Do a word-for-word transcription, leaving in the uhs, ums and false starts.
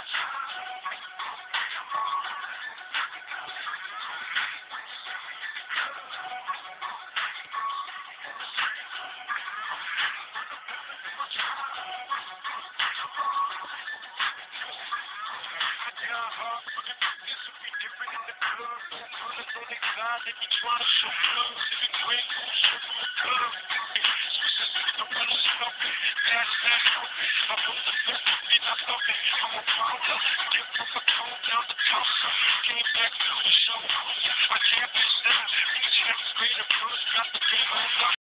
They be trying to show love, if it break, show from the club. Specific, the one who's helping, that's that helping. I wrote the book, did not stop it. I'm a founder, get from the cone down to Tulsa. Came back to the show, I can't miss that. These checks great and first got the big on